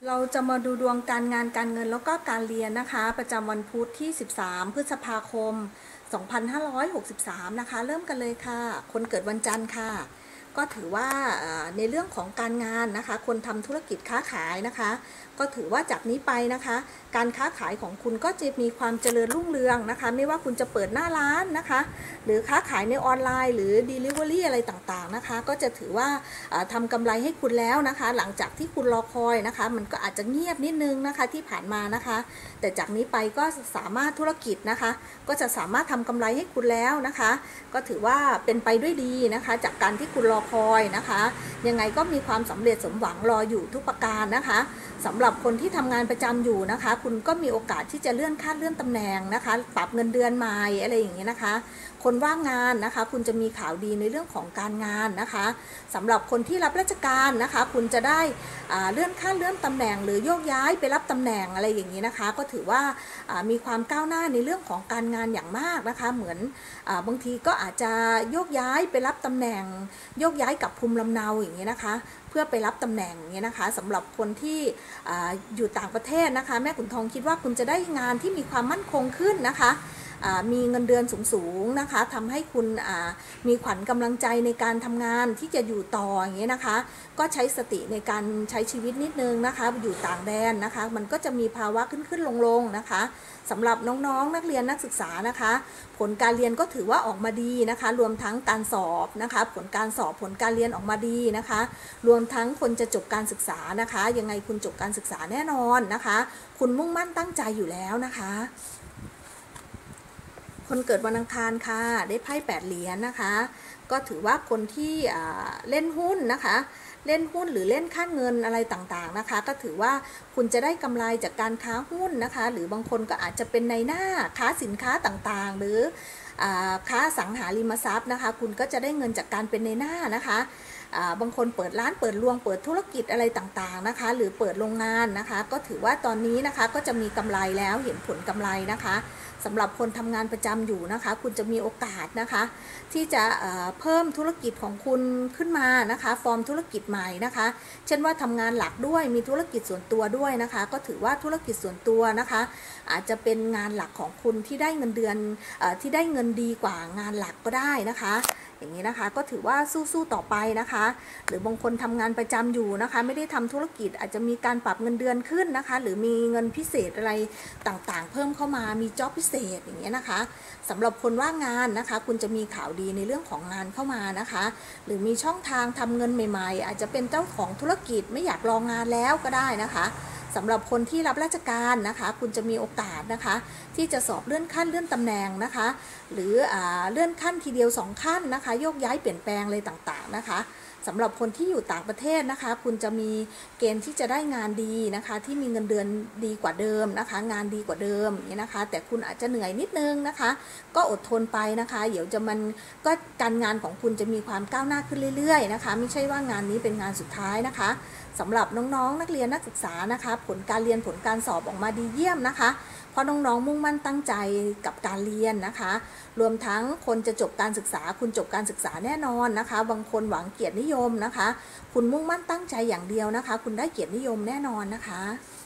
เราจะมาดูดวงการงานการเงินแล้วก็การเรียนนะคะประจำวันพุธที่13พฤษภาคม2563นะคะเริ่มกันเลยค่ะคนเกิดวันจันทร์ค่ะก็ถือว่าในเรื่องของการงานนะคะคนทำธุรกิจค้าขายนะคะก็ถือว่าจากนี้ไปนะคะการค้าขายของคุณก็จะมีความเจริญรุ่งเรืองนะคะไม่ว่าคุณจะเปิดหน้าร้านนะคะหรือค้าขายในออนไลน์หรือ Delivery อะไรต่างๆนะคะก็จะถือว่าทำกำไรให้คุณแล้วนะคะหลังจากที่คุณรอคอยนะคะมันก็อาจจะเงียบนิดนึงนะคะที่ผ่านมานะคะแต่จากนี้ไปก็สามารถธุรกิจนะคะก็จะสามารถทำกำไรให้คุณแล้วนะคะก็ถือว่าเป็นไปด้วยดีนะคะจากการที่คุณรอคอยนะคะยังไงก็มีความสำเร็จสมหวังรออยู่ทุกประการนะคะสำหรับคนที่ทำงานประจำอยู่นะคะคุณก็มีโอกาสที่จะเลื่อนขั้นเลื่อนตำแหน่งนะคะปรับเงินเดือนใหม่อะไรอย่างเงี้ยนะคะคนว่างงานนะคะคุณจะมีข่าวดีในเรื่องของการงานนะคะสำหรับคนที่รับราชการนะคะคุณจะได้เลื่อนขั้นเลื่อนตำแหน่งหรือโยกย้ายไปรับตำแหน่งอะไรอย่างนี้นะคะก็ถือว่ามีความก้าวหน้าในเรื่องของการงานอย่างมากนะคะเหมือนบางทีก็อาจจะโยกย้ายไปรับตำแหน่งโยกย้ายกับภูมิลำเนาอย่างนี้นะคะเพื่อไปรับตำแหน่งอย่างนี้นะคะสำหรับคนที่อยู่ต่างประเทศนะคะแม่ขุนทองคิดว่าคุณจะได้งานที่มีความมั่นคงขึ้นนะคะมีเงินเดือนสูงๆนะคะทำให้คุณมีขวัญกำลังใจในการทำงานที่จะอยู่ต่ออย่างเงี้ยนะคะก็ใช้สติในการใช้ชีวิตนิดนึงนะคะอยู่ต่างแดนนะคะมันก็จะมีภาวะขึ้นลงนะคะสำหรับน้องๆนักเรียนนักศึกษานะคะผลการเรียนก็ถือว่าออกมาดีนะคะรวมทั้งการสอบนะคะผลการสอบผลการเรียนออกมาดีนะคะรวมทั้งคนจะจบการศึกษานะคะยังไงคุณจบการศึกษาแน่นอนนะคะคุณมุ่งมั่นตั้งใจอยู่แล้วนะคะคนเกิดวันอังคารค่ะได้ไพ่8เหรียญนะคะก็ถือว่าคนที่เล่นหุ้นนะคะเล่นหุ้นหรือเล่นค่าเงินอะไรต่างๆนะคะก็ถือว่าคุณจะได้กำไรจากการค้าหุ้นนะคะหรือบางคนก็อาจจะเป็นในหน้าค้าสินค้าต่างๆหรือค้าสังหาริมทรัพย์นะคะคุณก็จะได้เงินจากการเป็นในหน้านะคะบางคนเปิดร้านเปิดรวงเปิดธุรกิจอะไรต่างๆนะคะหรือเปิดโรงงานนะคะก็ถือว่าตอนนี้นะคะก็จะมีกำไรแล้วเห็นผลกำไรนะคะสำหรับคนทำงานประจำอยู่นะคะคุณจะมีโอกาสนะคะที่จะเพิ่มธุรกิจของคุณขึ้นมานะคะฟอร์มธุรกิจใหม่นะคะเช่นว่าทำงานหลักด้วยมีธุรกิจส่วนตัวด้วยนะคะก็ถือว่าธุรกิจส่วนตัวนะคะอาจจะเป็นงานหลักของคุณที่ได้เงินเดือนที่ได้เงินดีกว่างานหลักก็ได้นะคะอย่างนี้นะคะก็ถือว่าสู้ๆต่อไปนะคะหรือบางคนทำงานประจำอยู่นะคะไม่ได้ทำธุรกิจอาจจะมีการปรับเงินเดือนขึ้นนะคะหรือมีเงินพิเศษอะไรต่างๆเพิ่มเข้ามามีจ็อบพิเศษอย่างเงี้ยนะคะสำหรับคนว่างงานนะคะคุณจะมีข่าวดีในเรื่องของงานเข้ามานะคะหรือมีช่องทางทำเงินใหม่ๆอาจจะเป็นเจ้าของธุรกิจไม่อยากรองงานแล้วก็ได้นะคะสำหรับคนที่รับราชการนะคะคุณจะมีโอกาสนะคะที่จะสอบเลื่อนขั้นเลื่อนตำแหน่งนะคะหรือเลื่อนขั้นทีเดียว2ขั้นนะคะโยกย้ายเปลี่ยนแปลงอะไรต่างๆนะคะสำหรับคนที่อยู่ต่างประเทศนะคะคุณจะมีเกณฑ์ที่จะได้งานดีนะคะที่มีเงินเดือนดีกว่าเดิมนะคะงานดีกว่าเดิมนี่นะคะแต่คุณอาจจะเหนื่อยนิดนึงนะคะก็อดทนไปนะคะเดี๋ยวก็การงานของคุณจะมีความก้าวหน้าขึ้นเรื่อยๆนะคะไม่ใช่ว่างานนี้เป็นงานสุดท้ายนะคะสำหรับน้องๆนักเรียนนักศึกษานะคะผลการเรียนผลการสอบออกมาดีเยี่ยมนะคะเพราะน้องๆมุ่งมั่นตั้งใจกับการเรียนนะคะรวมทั้งคนจะจบการศึกษาคุณจบการศึกษาแน่นอนนะคะบางคนหวังเกียรตินิยมนะคะคุณมุ่งมั่นตั้งใจอย่างเดียวนะคะคุณได้เกียรตินิยมแน่นอนนะคะ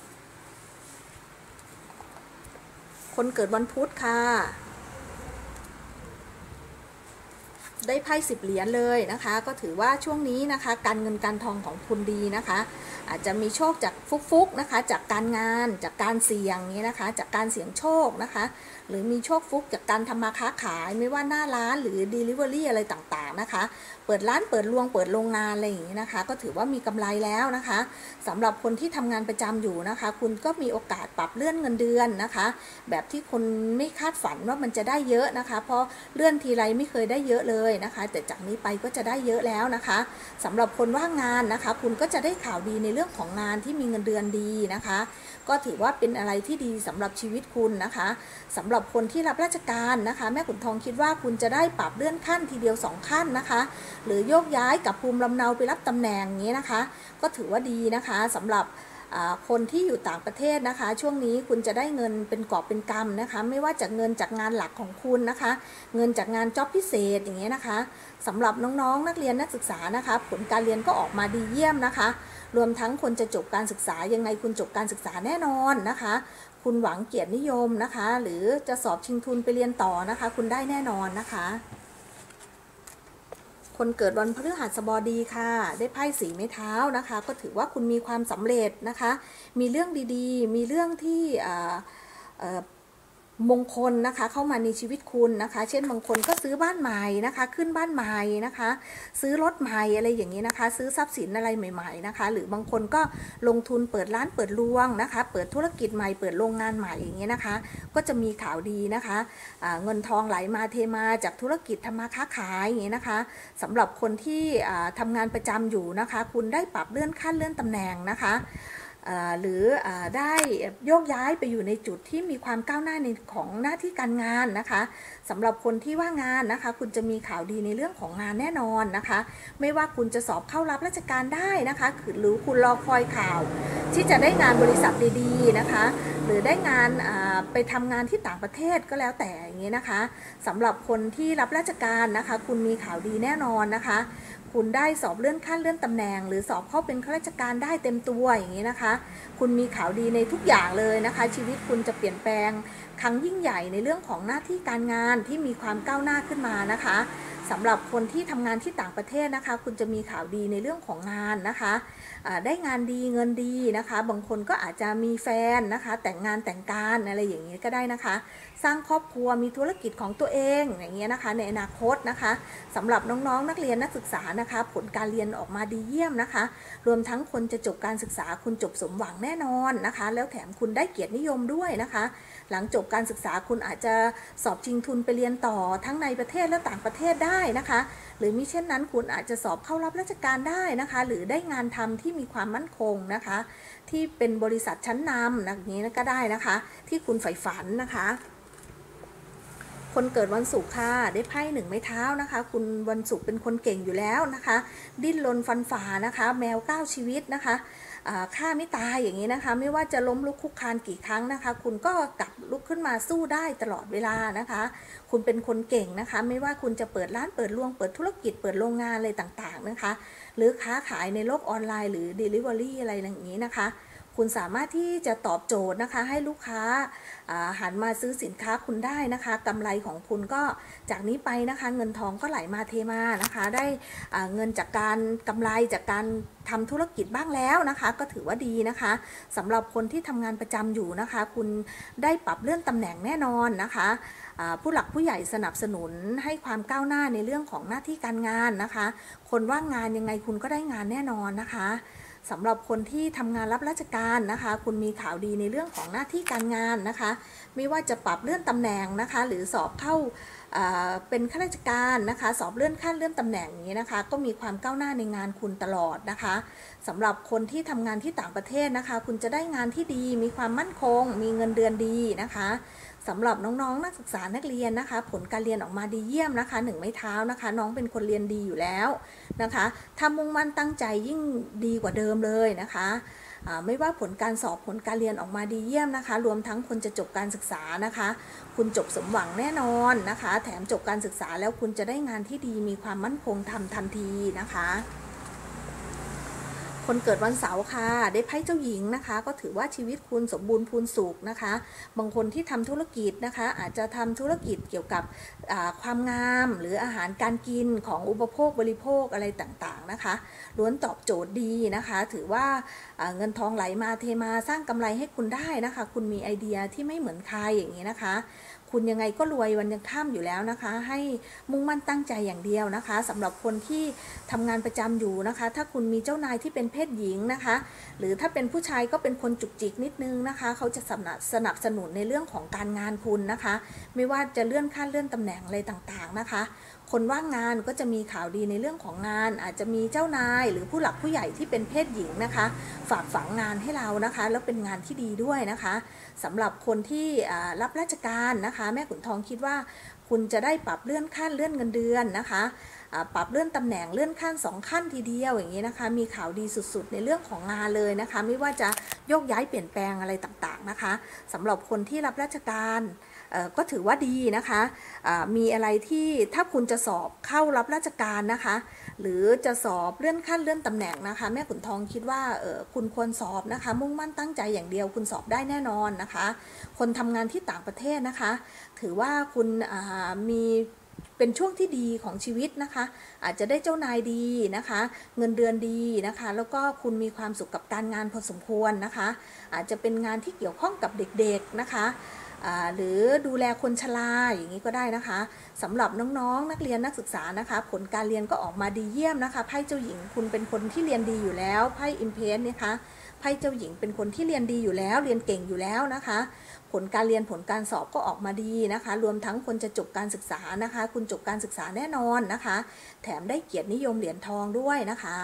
คนเกิดวันพุธค่ะได้ไพ่10เหรียญเลยนะคะก็ถือว่าช่วงนี้นะคะการเงินการทองของคุณดีนะคะอาจจะมีโชคจากฟุกๆนะคะจากการงานจากการเสี่ยงนี้นะคะจากการเสี่ยงโชคนะคะหรือมีโชคฟุกจากการทำมาค้าขายไม่ว่าหน้าร้านหรือ Delivery อะไรต่างๆนะคะเปิดร้านเปิดรวงเปิดโรงงานอะไรอย่างนี้นะคะก็ถือว่ามีกำไรแล้วนะคะสำหรับคนที่ทำงานประจำอยู่นะคะคุณก็มีโอกาสปรับเลื่อนเงินเดือนนะคะแบบที่คนไม่คาดฝันว่ามันจะได้เยอะนะคะเพราะเลื่อนทีไรไม่เคยได้เยอะเลยนะคะแต่จากนี้ไปก็จะได้เยอะแล้วนะคะสำหรับคนว่างงานนะคะคุณก็จะได้ข่าวดีในเรื่องของงานที่มีเงินเดือนดีนะคะก็ถือว่าเป็นอะไรที่ดีสำหรับชีวิตคุณนะคะสำหรับคนที่รับราชการนะคะแม่ขุนทองคิดว่าคุณจะได้ปรับเลื่อนขั้นทีเดียว2ขั้นนะคะหรือโยกย้ายกับภูมิลำเนาไปรับตำแหน่งอย่างนี้นะคะก็ถือว่าดีนะคะสำหรับคนที่อยู่ต่างประเทศนะคะช่วงนี้คุณจะได้เงินเป็นกอบเป็นกำนะคะไม่ว่าจากเงินจากงานหลักของคุณนะคะเงินจากงานจ็อบพิเศษอย่างเงี้ยนะคะสำหรับน้องๆนักเรียนนักศึกษานะคะผลการเรียนก็ออกมาดีเยี่ยมนะคะรวมทั้งคนจะจบการศึกษายังไงคุณจบการศึกษาแน่นอนนะคะคุณหวังเกียรตินิยมนะคะหรือจะสอบชิงทุนไปเรียนต่อนะคะคุณได้แน่นอนนะคะคนเกิดวันพฤหัสบดีค่ะได้ไพ่สีไม้เท้านะคะก็ถือว่าคุณมีความสำเร็จนะคะมีเรื่องดีๆมีเรื่องที่มงคลนะคะเข้ามาในชีวิตคุณนะคะเช่นบางคนก็ซื้อบ้านใหม่นะคะขึ้นบ้านใหม่นะคะซื้อรถใหม่อะไรอย่างนี้นะคะซื้อทรัพย์สินอะไรใหม่ๆนะคะหรือบางคนก็ลงทุนเปิดร้านเปิดรวงนะคะเปิดธุรกิจใหม่เปิดโรงงานใหม่อย่างนี้นะคะก็จะมีข่าวดีนะคะเงินทองไหลมาเทมาจากธุรกิจทำมาค้าขายอย่างนี้นะคะสำหรับคนที่ทำงานประจำอยู่นะคะคุณได้ปรับเลื่อนขั้นเลื่อนตำแหน่งนะคะหรือได้โยกย้ายไปอยู่ในจุดที่มีความก้าวหน้าในของหน้าที่การงานนะคะสำหรับคนที่ว่างงานนะคะคุณจะมีข่าวดีในเรื่องของงานแน่นอนนะคะไม่ว่าคุณจะสอบเข้ารับราชการได้นะคะหรือคุณรอคอยข่าวที่จะได้งานบริษัทดีๆนะคะหรือได้งานไปทำงานที่ต่างประเทศก็แล้วแต่อย่างนี้นะคะสำหรับคนที่รับราชการนะคะคุณมีข่าวดีแน่นอนนะคะคุณได้สอบเลื่อนขั้นเลื่อนตำแหน่งหรือสอบเข้าเป็นข้าราชการได้เต็มตัวอย่างนี้นะคะคุณมีข่าวดีในทุกอย่างเลยนะคะชีวิตคุณจะเปลี่ยนแปลงครั้งยิ่งใหญ่ในเรื่องของหน้าที่การงานที่มีความก้าวหน้าขึ้นมานะคะสำหรับคนที่ทำงานที่ต่างประเทศนะคะคุณจะมีข่าวดีในเรื่องของงานนะคะได้งานดีเงินดีนะคะบางคนก็อาจจะมีแฟนนะคะแต่งงานแต่งการอะไรอย่างนี้ก็ได้นะคะสร้างครอบครัวมีธุรกิจของตัวเองอย่างเงี้ยนะคะในอนาคตนะคะสำหรับน้องๆนักเรียนนักศึกษานะคะผลการเรียนออกมาดีเยี่ยมนะคะรวมทั้งคนจะจบการศึกษาคุณจบสมหวังแน่นอนนะคะแล้วแถมคุณได้เกียรตินิยมด้วยนะคะหลังจบการศึกษาคุณอาจจะสอบชิงทุนไปเรียนต่อทั้งในประเทศและต่างประเทศได้นะคะหรือมิเช่นนั้นคุณอาจจะสอบเข้ารับราชการได้นะคะหรือได้งานทำที่มีความมั่นคงนะคะที่เป็นบริษัทชั้นนำอย่างนี้ก็ได้นะคะที่คุณใฝ่ฝันนะคะคนเกิดวันศุกร์ค่ะได้ไพ่หนึ่งไม้เท้านะคะคุณวันศุกร์เป็นคนเก่งอยู่แล้วนะคะดิ้นรนฟันฝ่านะคะแมว9ชีวิตนะคะฆ่าไม่ตายอย่างนี้นะคะไม่ว่าจะล้มลุกคุกคานกี่ครั้งนะคะคุณก็กลับลุกขึ้นมาสู้ได้ตลอดเวลานะคะคุณเป็นคนเก่งนะคะไม่ว่าคุณจะเปิดร้านเปิดรวงเปิดธุรกิจเปิดโรงงานอะไรต่างๆนะคะหรือค้าขายในโลกออนไลน์หรือ Delivery อะไรอย่างนี้นะคะคุณสามารถที่จะตอบโจทย์นะคะให้ลูกค้าหันมาซื้อสินค้าคุณได้นะคะกำไรของคุณก็จากนี้ไปนะคะเงินทองก็ไหลมาเทมานะคะได้เงินจากการกำไรจากการทำธุรกิจบ้างแล้วนะคะก็ถือว่าดีนะคะสำหรับคนที่ทำงานประจำอยู่นะคะคุณได้ปรับเลื่อนตำแหน่งแน่นอนนะคะผู้หลักผู้ใหญ่สนับสนุนให้ความก้าวหน้าในเรื่องของหน้าที่การงานนะคะคนว่างงานยังไงคุณก็ได้งานแน่นอนนะคะสำหรับคนที่ทำงานรับราชการนะคะคุณมีข่าวดีในเรื่องของหน้าที่การงานนะคะไม่ว่าจะปรับเลื่อนตำแหน่งนะคะหรือสอบเข้าเป็นข้าราชการนะคะสอบเลื่อนขั้นเลื่อนตำแหน่งนี้นะคะก็มีความก้าวหน้าในงานคุณตลอดนะคะสำหรับคนที่ทำงานที่ต่างประเทศนะคะคุณจะได้งานที่ดีมีความมั่นคงมีเงินเดือนดีนะคะสำหรับน้องๆนักศึกษานักเรียนนะคะผลการเรียนออกมาดีเยี่ยมนะคะหนึ่งไม้เท้านะคะน้องเป็นคนเรียนดีอยู่แล้วนะคะถ้ามุ่งมั่นตั้งใจยิ่งดีกว่าเดิมเลยนะคะไม่ว่าผลการสอบผลการเรียนออกมาดีเยี่ยมนะคะรวมทั้งคนจะจบการศึกษานะคะคุณจบสมหวังแน่นอนนะคะแถมจบการศึกษาแล้วคุณจะได้งานที่ดีมีความมั่นคงทำทันทีนะคะคนเกิดวันเสาร์ค่ะได้ไพ่เจ้าหญิงนะคะก็ถือว่าชีวิตคุณสมบูรณ์พูนสุขนะคะบางคนที่ทำธุรกิจนะคะอาจจะทำธุรกิจเกี่ยวกับความงามหรืออาหารการกินของอุปโภคบริโภคอะไรต่างๆนะคะล้วนตอบโจทย์ดีนะคะถือว่าเงินทองไหลมาเทมาสร้างกำไรให้คุณได้นะคะคุณมีไอเดียที่ไม่เหมือนใครอย่างนี้นะคะคุณยังไงก็รวยวันยังค่ำอยู่แล้วนะคะให้มุ่งมั่นตั้งใจอย่างเดียวนะคะสำหรับคนที่ทำงานประจำอยู่นะคะถ้าคุณมีเจ้านายที่เป็นเพศหญิงนะคะหรือถ้าเป็นผู้ชายก็เป็นคนจุกจิกนิดนึงนะคะเขาจะสนับสนุนในเรื่องของการงานคุณนะคะไม่ว่าจะเลื่อนขั้นเลื่อนตำแหน่งอะไรต่างๆนะคะคนว่างงานก็จะมีข่าวดีในเรื่องของงานอาจจะมีเจ้านายหรือผู้หลักผู้ใหญ่ที่เป็นเพศหญิงนะคะฝากฝังงานให้เรานะคะแล้วเป็นงานที่ดีด้วยนะคะสำหรับคนที่รับราชการนะคะแม่ขุนทองคิดว่าคุณจะได้ปรับเลื่อนขั้นเลื่อนเงินเดือนนะคะปรับเลื่อนตำแหน่งเลื่อนขั้น2ขั้นทีเดียวอย่างนี้นะคะมีข่าวดีสุดๆในเรื่องของงานเลยนะคะไม่ว่าจะโยกย้ายเปลี่ยนแปลงอะไรต่างๆนะคะสำหรับคนที่รับราชการก็ถือว่าดีนะคะมีอะไรที่ถ้าคุณจะสอบเข้ารับราชการนะคะหรือจะสอบเลื่อนขั้นเลื่อนตำแหน่งนะคะแม่ขุนทองคิดว่าคุณควรสอบนะคะมุ่งมั่นตั้งใจอย่างเดียวคุณสอบได้แน่นอนนะคะคนทำงานที่ต่างประเทศนะคะถือว่าคุณมีเป็นช่วงที่ดีของชีวิตนะคะอาจจะได้เจ้านายดีนะคะเงินเดือนดีนะคะแล้วก็คุณมีความสุขกับการงานพอสมควรนะคะอาจจะเป็นงานที่เกี่ยวข้องกับเด็กๆนะคะหรือดูแลคนชราอย่างนี้ก็ได้นะคะสำหรับน้องๆนักเรียนนักศึกษานะคะผลการเรียนก็ออกมาดีเยี่ยมนะคะไพ่เจ้าหญิงคุณเป็นคนที่เรียนดีอยู่แล้วไพ่อิมเพสนะคะไพ่เจ้าหญิงเป็นคนที่เรียนดีอยู่แล้วเรียนเก่งอยู่แล้วนะคะผลการเรียนผลการสอบก็ออกมาดีนะคะรวมทั้งคนจะจบการศึกษานะคะคุณจบการศึกษาแน่นอนนะคะแถมได้เกียรตินิยมเหรียญทองด้วยนะคะ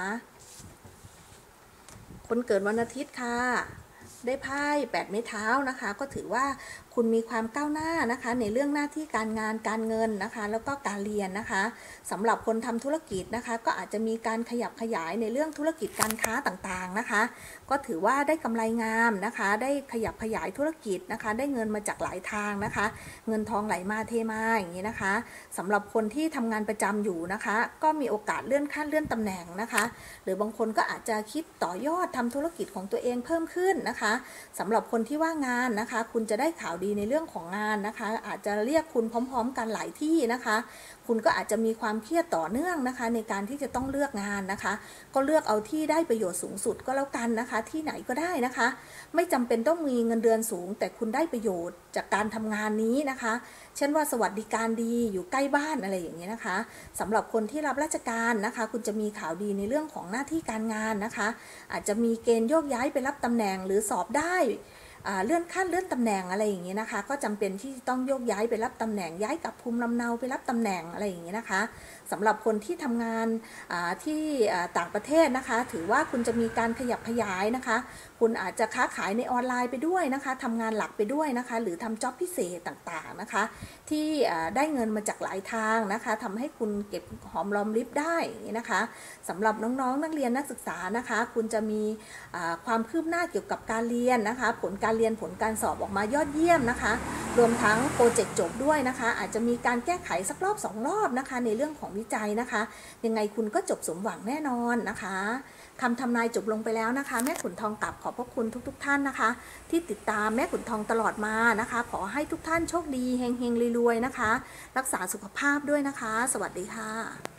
คนเกิดวันอาทิตย์ค่ะได้ไพ่8 ไม้เท้านะคะก็ถือว่าคุณมีความก้าวหน้านะคะในเรื่องหน้าที่การงานการเงินนะคะแล้วก็การเรียนนะคะสำหรับคนทำธุรกิจนะคะก็อาจจะมีการขยับขยายในเรื่องธุรกิจการค้าต่างๆนะคะก็ถือว่าได้กำไรงามนะคะได้ขยับขยายธุรกิจนะคะได้เงินมาจากหลายทางนะคะเงินทองไหลมาเทมาอย่างนี้นะคะสำหรับคนที่ทำงานประจำอยู่นะคะก็มีโอกาสเลื่อนขั้นเลื่อนตำแหน่งนะคะหรือบางคนก็อาจจะคิดต่อยอดทำธุรกิจของตัวเองเพิ่มขึ้นนะคะสำหรับคนที่ว่างงานนะคะคุณจะได้ข่าวดีในเรื่องของงานนะคะอาจจะเรียกคุณพร้อมๆกันหลายที่นะคะคุณก็อาจจะมีความเครียดต่อเนื่องนะคะในการที่จะต้องเลือกงานนะคะก็เลือกเอาที่ได้ประโยชน์สูงสุดก็แล้วกันนะคะที่ไหนก็ได้นะคะไม่จำเป็นต้องมีเงินเดือนสูงแต่คุณได้ประโยชน์จากการทำงานนี้นะคะเช่นว่าสวัสดิการดีอยู่ใกล้บ้านอะไรอย่างเงี้ยนะคะสำหรับคนที่รับราชการนะคะคุณจะมีข่าวดีในเรื่องของหน้าที่การงานนะคะอาจจะมีเกณฑ์โยกย้ายไปรับตำแหน่งหรือสอบได้เลื่อนขั้นเลื่อนตำแหน่งอะไรอย่างเงี้ยนะคะก็จำเป็นที่ต้องโยกย้ายไปรับตำแหน่งย้ายกับภูมิลำเนาไปรับตำแหน่งอะไรอย่างเงี้ยนะคะสำหรับคนที่ทำงานที่ต่างประเทศนะคะถือว่าคุณจะมีการขยับขยายนะคะคุณอาจจะค้าขายในออนไลน์ไปด้วยนะคะทำงานหลักไปด้วยนะคะหรือทำจ็อบพิเศษต่างๆนะคะที่ได้เงินมาจากหลายทางนะคะทำให้คุณเก็บหอมรอมริบได้นะคะสำหรับน้องๆนักเรียนนักศึกษานะคะคุณจะมีความคืบหน้าเกี่ยวกับการเรียนนะคะผลการเรียนผลการสอบออกมายอดเยี่ยมนะคะรวมทั้งโปรเจกต์จบด้วยนะคะอาจจะมีการแก้ไขสักรอบ2รอบนะคะในเรื่องของวิจัยนะคะยังไงคุณก็จบสมหวังแน่นอนนะคะคำทำนายจบลงไปแล้วนะคะแม่ขุนทองกลับขอบพระคุณทุกท่านนะคะที่ติดตามแม่ขุนทองตลอดมานะคะขอให้ทุกท่านโชคดีเฮงๆรวยๆนะคะรักษาสุขภาพด้วยนะคะสวัสดีค่ะ